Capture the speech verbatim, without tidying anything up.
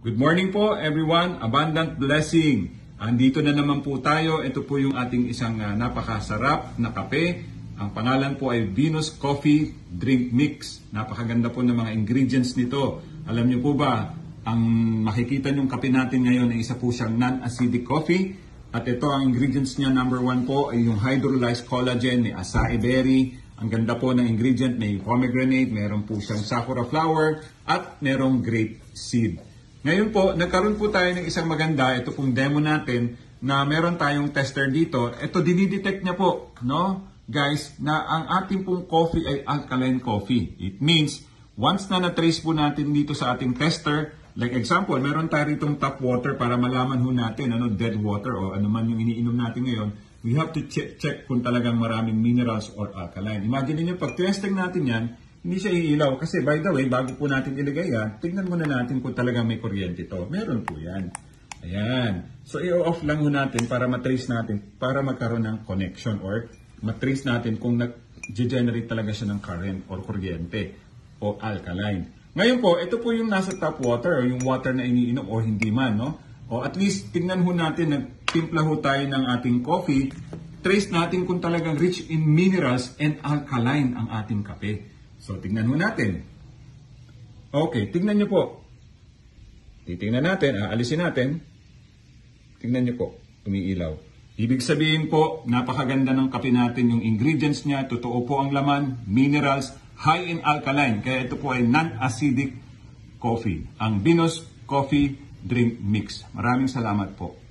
Good morning po everyone, abundant blessing. Andito na naman po tayo. Ito po yung ating isang uh, napakasarap na kape. Ang pangalan po ay Venus Coffee Drink Mix. Napakaganda po ng mga ingredients nito. Alam niyo po ba, ang makikita niyong kape natin ngayon ay isa po siyang non-acidic coffee. At ito ang ingredients niya, number one po ay yung Hydrolyzed Collagen, may acai berry. Ang ganda po ng ingredient, may pomegranate, meron po siyang sakura flower at merong grape seed. Ngayon po, nagkaroon po tayo ng isang maganda, ito pong demo natin, na meron tayong tester dito. Ito, dinidetect niya po, no? Guys, na ang ating pong coffee ay alkaline coffee. It means, once na na-trace po natin dito sa ating tester, like example, meron tayo itong tap water para malaman ho natin, ano, dead water o ano man yung iniinom natin ngayon, we have to check, check kung talagang maraming minerals or alkaline. Imagine niyo, pag testing natin yan, hindi siya iilaw. Kasi by the way, bago po natin ilagay yan, tignan muna natin kung talagang may kuryente ito. Meron po yan. Ayan. So, i-off lang ho natin para matrace natin, para magkaroon ng connection or matrace natin kung nag-generate talaga siya ng current or kuryente o alkaline. Ngayon po, ito po yung nasa tap water o yung water na iniinom o hindi man, no? O at least, tignan ho natin, nagtimpla ho tayo ng ating coffee, trace natin kung talagang rich in minerals and alkaline ang ating kape. So, tingnan mo natin. Okay, tingnan nyo po. Titingnan natin, aalisin natin. Tingnan nyo po, umiilaw. Ibig sabihin po, napakaganda ng kape natin. Yung ingredients niya, totoo po ang laman, minerals, high in alkaline. Kaya ito po ay non-acidic coffee. Ang Venus Coffee Drink Mix. Maraming salamat po.